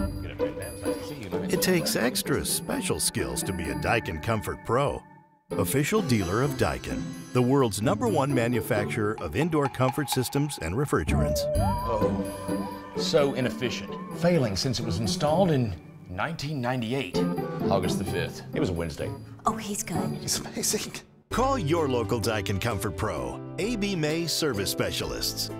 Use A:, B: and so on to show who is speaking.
A: It takes extra special skills to be a Daikin Comfort Pro. Official dealer of Daikin, the world's #1 manufacturer of indoor comfort systems and refrigerants.
B: Oh, so inefficient. Failing since it was installed in 1998, August the 5th. It was a Wednesday.
C: Oh, he's good.
B: It's amazing.
A: Call your local Daikin Comfort Pro, AB May Service Specialists.